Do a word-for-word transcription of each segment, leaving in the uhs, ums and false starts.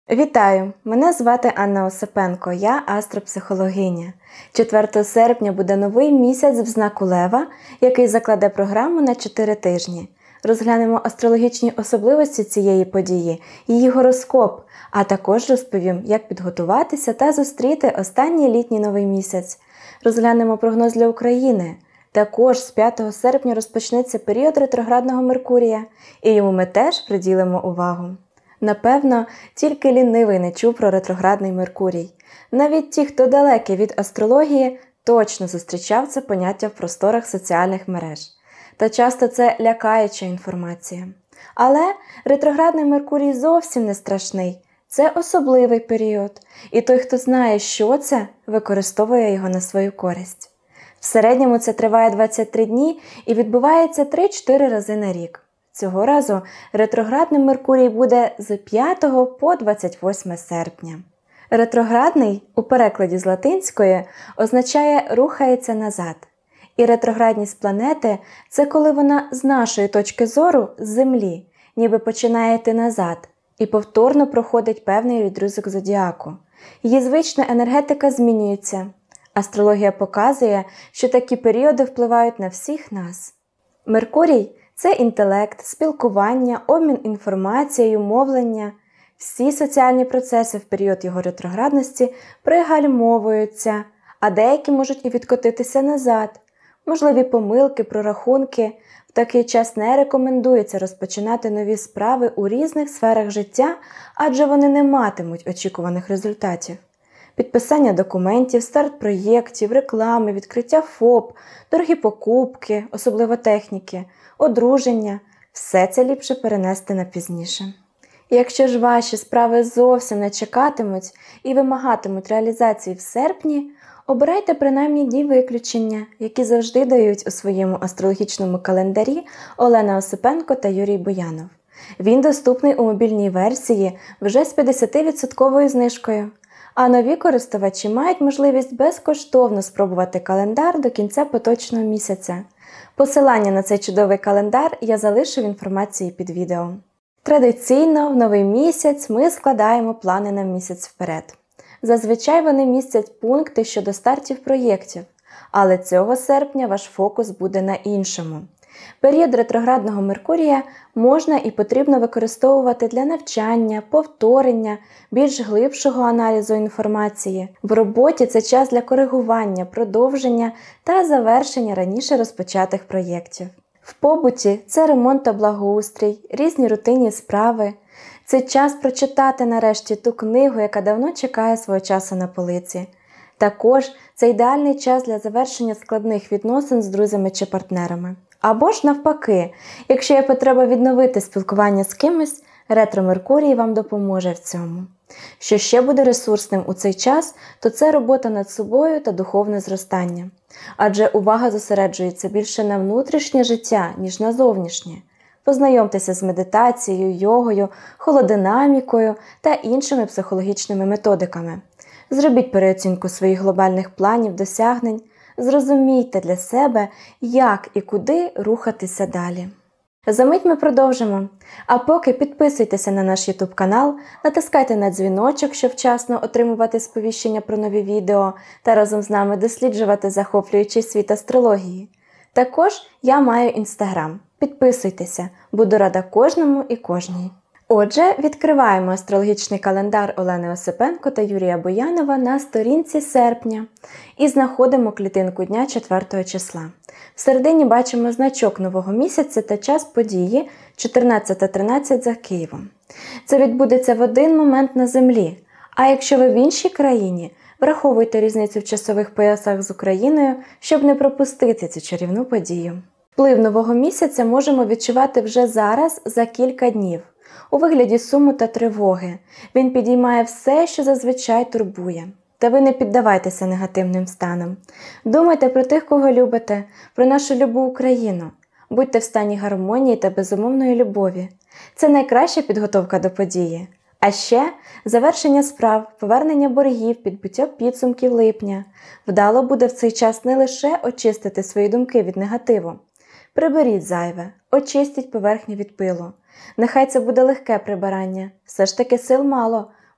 Вітаю! Мене звати Анна Осипенко, я астропсихологиня. четвертого серпня буде новий місяць в знаку Лева, який закладе програму на чотири тижні. Розглянемо астрологічні особливості цієї події, її гороскоп, а також розповім, як підготуватися та зустріти останній літній новий місяць. Розглянемо прогноз для України. Також з п'ятого серпня розпочнеться період ретроградного Меркурія, і йому ми теж приділимо увагу. Напевно, тільки лінивий не чув про ретроградний Меркурій. Навіть ті, хто далекий від астрології, точно зустрічав це поняття в просторах соціальних мереж. Та часто це лякаюча інформація. Але ретроградний Меркурій зовсім не страшний. Це особливий період, і той, хто знає, що це, використовує його на свою користь. В середньому це триває двадцять три дні і відбувається три-чотири рази на рік. Цього разу ретроградний Меркурій буде з п'ятого по двадцять восьме серпня. Ретроградний, у перекладі з латинської, означає «рухається назад». І ретроградність планети – це коли вона з нашої точки зору, з Землі, ніби починає йти назад і повторно проходить певний відрізок зодіаку. Її звична енергетика змінюється. Астрологія показує, що такі періоди впливають на всіх нас. Меркурій – це інтелект, спілкування, обмін інформацією, мовлення. Всі соціальні процеси в період його ретроградності пригальмовуються, а деякі можуть і відкотитися назад. Можливі помилки, прорахунки. В такий час не рекомендується розпочинати нові справи у різних сферах життя, адже вони не матимуть очікуваних результатів. Підписання документів, старт проєктів, реклами, відкриття ФОП, дорогі покупки, особливо техніки, одруження – все це ліпше перенести на пізніше. Якщо ж ваші справи зовсім не чекатимуть і вимагатимуть реалізації в серпні, обирайте принаймні дні виключення, які завжди дають у своєму астрологічному календарі Олена Осипенко та Юрій Буянов. Він доступний у мобільній версії вже з п'ятдесятивідсотковою знижкою. А нові користувачі мають можливість безкоштовно спробувати календар до кінця поточного місяця. Посилання на цей чудовий календар я залишу в інформації під відео. Традиційно в новий місяць ми складаємо плани на місяць вперед. Зазвичай вони містять пункти щодо стартів проєктів, але цього серпня ваш фокус буде на іншому. Період ретроградного Меркурія можна і потрібно використовувати для навчання, повторення, більш глибшого аналізу інформації. В роботі це час для коригування, продовження та завершення раніше розпочатих проєктів. В побуті це ремонт та благоустрій, різні рутинні справи. Це час прочитати нарешті ту книгу, яка давно чекає свого часу на полиці. Також це ідеальний час для завершення складних відносин з друзями чи партнерами. Або ж навпаки, якщо є потреба відновити спілкування з кимось, ретро-Меркурій вам допоможе в цьому. Що ще буде ресурсним у цей час, то це робота над собою та духовне зростання. Адже увага зосереджується більше на внутрішнє життя, ніж на зовнішнє. Познайомтеся з медитацією, йогою, холодинамікою та іншими психологічними методиками. Зробіть переоцінку своїх глобальних планів, досягнень. Зрозумійте для себе, як і куди рухатися далі. Замить ми продовжимо. А поки підписуйтеся на наш ютуб канал, натискайте на дзвіночок, щоб вчасно отримувати сповіщення про нові відео та разом з нами досліджувати захоплюючий світ астрології. Також я маю інстаграм. Підписуйтеся, буду рада кожному і кожній. Отже, відкриваємо астрологічний календар Олени Осипенко та Юрія Буянова на сторінці серпня і знаходимо клітинку дня четвертого числа. В середині бачимо значок нового місяця та час події чотирнадцята тринадцять за Києвом. Це відбудеться в один момент на Землі, а якщо ви в іншій країні, враховуйте різницю в часових поясах з Україною, щоб не пропустити цю чарівну подію. Вплив нового місяця можемо відчувати вже зараз за кілька днів. У вигляді суму та тривоги. Він підіймає все, що зазвичай турбує. Та ви не піддавайтеся негативним станам. Думайте про тих, кого любите, про нашу любу Україну. Будьте в стані гармонії та безумовної любові. Це найкраща підготовка до події. А ще завершення справ, повернення боргів, підбиття підсумків липня. Вдало буде в цей час не лише очистити свої думки від негативу. Приберіть зайве, очистіть поверхню від пилу. Нехай це буде легке прибирання, все ж таки сил мало,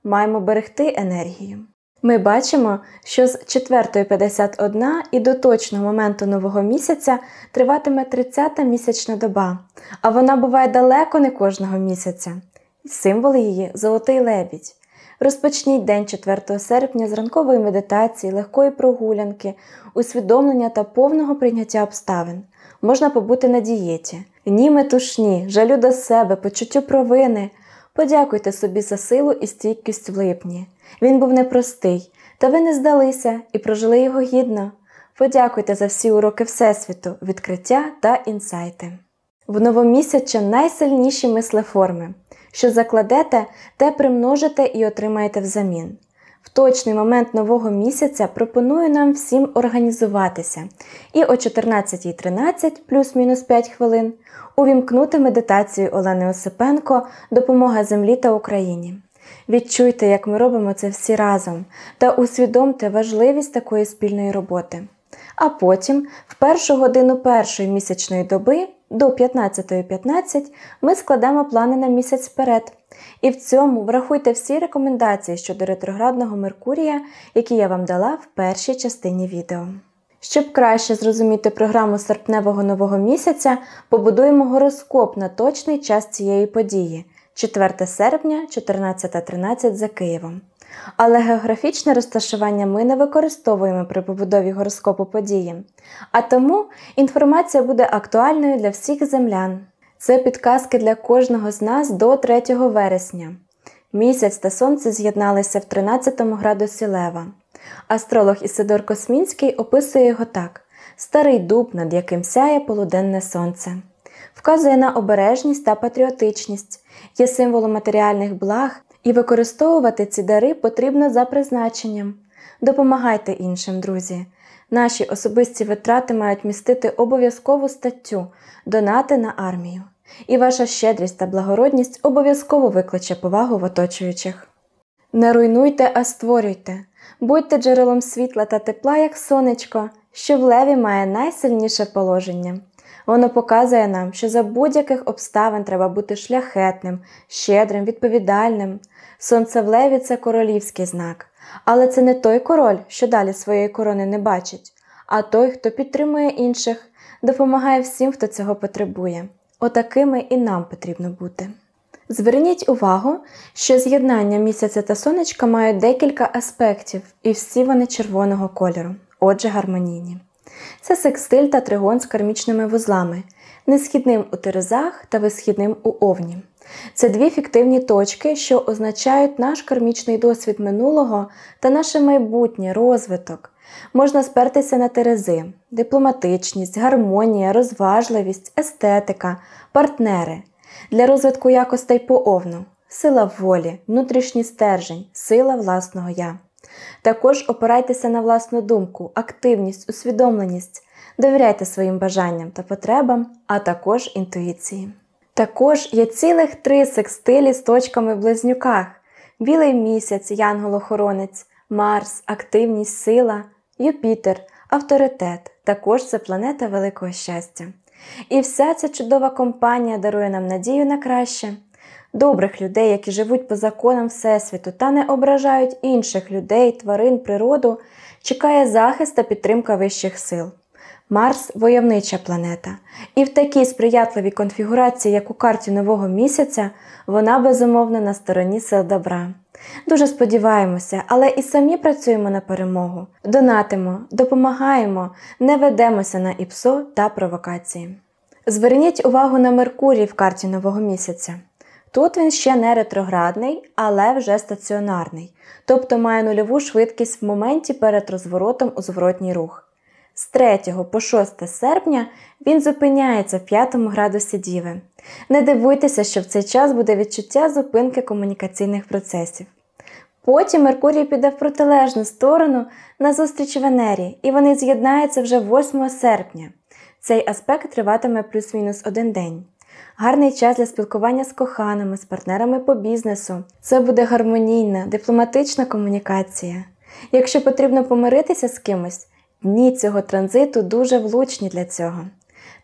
маємо берегти енергію. Ми бачимо, що з четвертої п'ятдесят одна і до точного моменту нового місяця триватиме тридцята місячна доба, а вона буває далеко не кожного місяця. Символ її – золотий лебідь. Розпочніть день четвертого серпня з ранкової медитації, легкої прогулянки, усвідомлення та повного прийняття обставин. Можна побути на дієті. Ні метушні, жалю до себе, почуттю провини. Подякуйте собі за силу і стійкість в липні. Він був непростий, та ви не здалися і прожили його гідно. Подякуйте за всі уроки Всесвіту, відкриття та інсайти. В новомісяча найсильніші мислеформи. Що закладете, те примножите і отримаєте взамін. В точний момент нового місяця пропоную нам всім організуватися і о чотирнадцятій тринадцять плюс-мінус п'ять хвилин увімкнути медитацію Олени Осипенко «Допомога землі та Україні». Відчуйте, як ми робимо це всі разом, та усвідомте важливість такої спільної роботи. А потім, в першу годину першої місячної доби, до п'ятнадцятої п'ятнадцять, ми складемо плани на місяць вперед. І в цьому врахуйте всі рекомендації щодо ретроградного Меркурія, які я вам дала в першій частині відео. Щоб краще зрозуміти програму серпневого нового місяця, побудуємо гороскоп на точний час цієї події – четвертого серпня, чотирнадцята тринадцять за Києвом. Але географічне розташування ми не використовуємо при побудові гороскопу події, а тому інформація буде актуальною для всіх землян. Це підказки для кожного з нас до третього вересня. Місяць та сонце з'єдналися в тринадцятому градусі Лева. Астролог Ісидор Космінський описує його так: «Старий дуб, над яким сяє полуденне сонце». Вказує на обережність та патріотичність, є символом матеріальних благ, і використовувати ці дари потрібно за призначенням. Допомагайте іншим, друзі. Наші особисті витрати мають містити обов'язкову статтю «Донати на армію». І ваша щедрість та благородність обов'язково викличе повагу в оточуючих. Не руйнуйте, а створюйте. Будьте джерелом світла та тепла, як сонечко, що в леві має найсильніше положення. Воно показує нам, що за будь-яких обставин треба бути шляхетним, щедрим, відповідальним. Сонце в леві – це королівський знак. Але це не той король, що далі своєї корони не бачить, а той, хто підтримує інших, допомагає всім, хто цього потребує. Отакими і нам потрібно бути. Зверніть увагу, що з'єднання місяця та сонечка мають декілька аспектів, і всі вони червоного кольору, отже гармонійні. Це секстиль та тригон з кармічними вузлами, несхідним у Терезах та висхідним у Овні. Це дві фіктивні точки, що означають наш кармічний досвід минулого та наше майбутнє, розвиток. Можна спертися на Терези – дипломатичність, гармонія, розважливість, естетика, партнери. Для розвитку якостей по Овну – сила волі, внутрішній стержень, сила власного «я». Також опирайтеся на власну думку, активність, усвідомленість. Довіряйте своїм бажанням та потребам, а також інтуїції. Також є цілих три секстилі з точками в близнюках. Білий місяць, янгол-охоронець, Марс, активність, сила, Юпітер, авторитет. Також це планета великого щастя. І вся ця чудова компанія дарує нам надію на краще. Добрих людей, які живуть по законам Всесвіту та не ображають інших людей, тварин, природу, чекає захист та підтримка вищих сил. Марс – войовнича планета. І в такій сприятливій конфігурації, як у карті нового місяця, вона безумовно на стороні сил добра. Дуже сподіваємося, але і самі працюємо на перемогу. Донатимо, допомагаємо, не ведемося на ІПСО та провокації. Зверніть увагу на Меркурій в карті нового місяця. Тут він ще не ретроградний, але вже стаціонарний, тобто має нульову швидкість в моменті перед розворотом у зворотній рух. З третього по шосте серпня він зупиняється в п'ятому градусі Діви. Не дивуйтеся, що в цей час буде відчуття зупинки комунікаційних процесів. Потім Меркурій піде в протилежну сторону назустріч Венері, і вони з'єднаються вже восьмого серпня. Цей аспект триватиме плюс-мінус один день. Гарний час для спілкування з коханими, з партнерами по бізнесу. Це буде гармонійна, дипломатична комунікація. Якщо потрібно помиритися з кимось, дні цього транзиту дуже влучні для цього.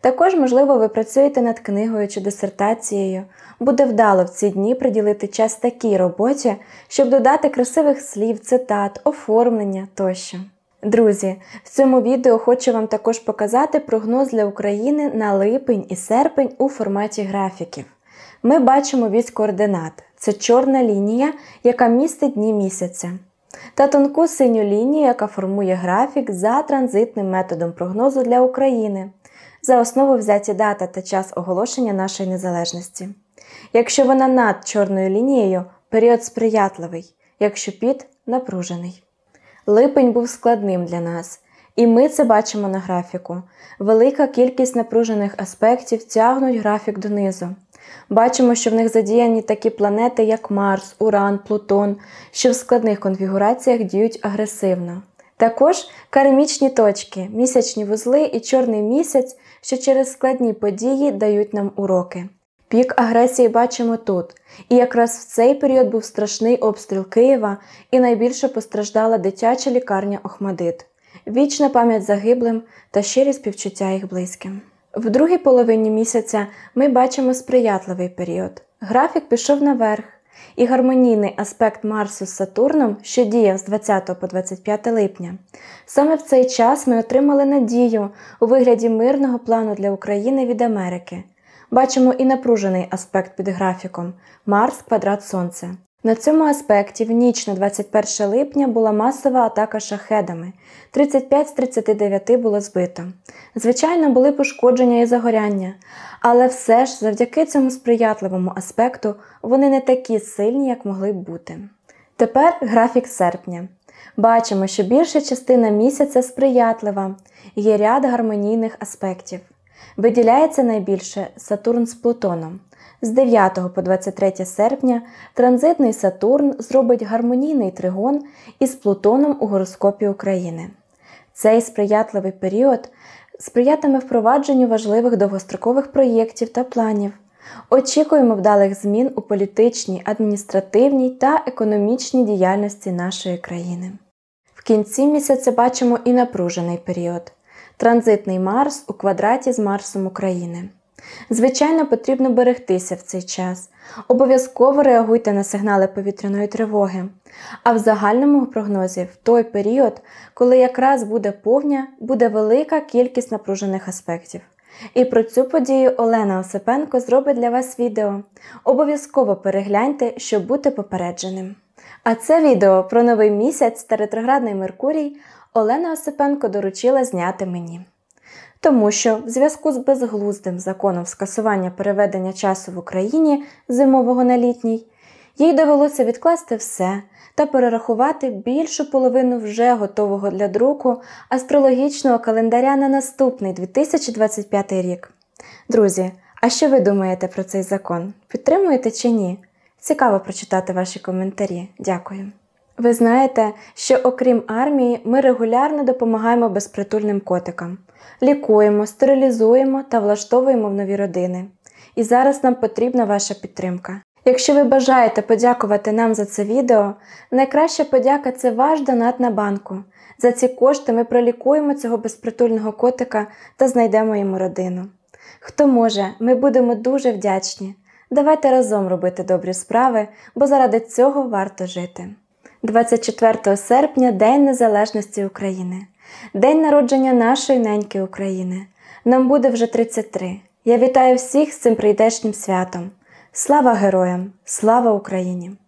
Також, можливо, ви працюєте над книгою чи дисертацією. Буде вдало в ці дні приділити час такій роботі, щоб додати красивих слів, цитат, оформлення тощо. Друзі, в цьому відео хочу вам також показати прогноз для України на липень і серпень у форматі графіків. Ми бачимо вісь координат – це чорна лінія, яка містить дні місяця, та тонку синю лінію, яка формує графік за транзитним методом прогнозу для України. За основу взяті дата та час оголошення нашої незалежності. Якщо вона над чорною лінією, період сприятливий, якщо під – напружений. Липень був складним для нас, і ми це бачимо на графіку. Велика кількість напружених аспектів тягнуть графік донизу. Бачимо, що в них задіяні такі планети, як Марс, Уран, Плутон, що в складних конфігураціях діють агресивно. Також кармічні точки, місячні вузли і чорний місяць, що через складні події дають нам уроки. Пік агресії бачимо тут, і якраз в цей період був страшний обстріл Києва і найбільше постраждала дитяча лікарня Охмадит. Вічна пам'ять загиблим та щирі співчуття їх близьким. В другій половині місяця ми бачимо сприятливий період. Графік пішов наверх, і гармонійний аспект Марсу з Сатурном, що діяв з двадцятого по двадцять п'яте липня. Саме в цей час ми отримали надію у вигляді мирного плану для України від Америки. Бачимо і напружений аспект під графіком – Марс квадрат Сонце. На цьому аспекті в ніч на двадцять перше липня була масова атака шахедами. тридцять п'ять з тридцяти дев'яти було збито. Звичайно, були пошкодження і загоряння, але все ж завдяки цьому сприятливому аспекту вони не такі сильні, як могли б бути. Тепер графік серпня. Бачимо, що більша частина місяця сприятлива, є ряд гармонійних аспектів. Виділяється найбільше Сатурн з Плутоном. З дев'ятого по двадцять третє серпня транзитний Сатурн зробить гармонійний тригон із Плутоном у гороскопі України. Цей сприятливий період сприятиме впровадженню важливих довгострокових проєктів та планів. Очікуємо вдалих змін у політичній, адміністративній та економічній діяльності нашої країни. В кінці місяця бачимо і напружений період. Транзитний Марс у квадраті з Марсом України. Звичайно, потрібно берегтися в цей час. Обов'язково реагуйте на сигнали повітряної тривоги. А в загальному прогнозі, в той період, коли якраз буде повня, буде велика кількість напружених аспектів. І про цю подію Олена Осипенко зробить для вас відео. Обов'язково перегляньте, щоб бути попередженим. А це відео про новий місяць та ретроградний Меркурій Олена Осипенко доручила зняти мені. Тому що в зв'язку з безглуздим законом скасування переведення часу в Україні зимового на літній, їй довелося відкласти все та перерахувати більшу половину вже готового для друку астрологічного календаря на наступний дві тисячі двадцять п'ятий рік. Друзі, а що ви думаєте про цей закон? Підтримуєте чи ні? Цікаво прочитати ваші коментарі. Дякую. Ви знаєте, що окрім армії, ми регулярно допомагаємо безпритульним котикам. Лікуємо, стерилізуємо та влаштовуємо в нові родини. І зараз нам потрібна ваша підтримка. Якщо ви бажаєте подякувати нам за це відео, найкраща подяка – це ваш донат на банку. За ці кошти ми пролікуємо цього безпритульного котика та знайдемо йому родину. Хто може, ми будемо дуже вдячні. Давайте разом робити добрі справи, бо заради цього варто жити. двадцять четвертого серпня – День Незалежності України. День народження нашої неньки України. Нам буде вже тридцять три. Я вітаю всіх з цим прийдешнім святом. Слава героям! Слава Україні!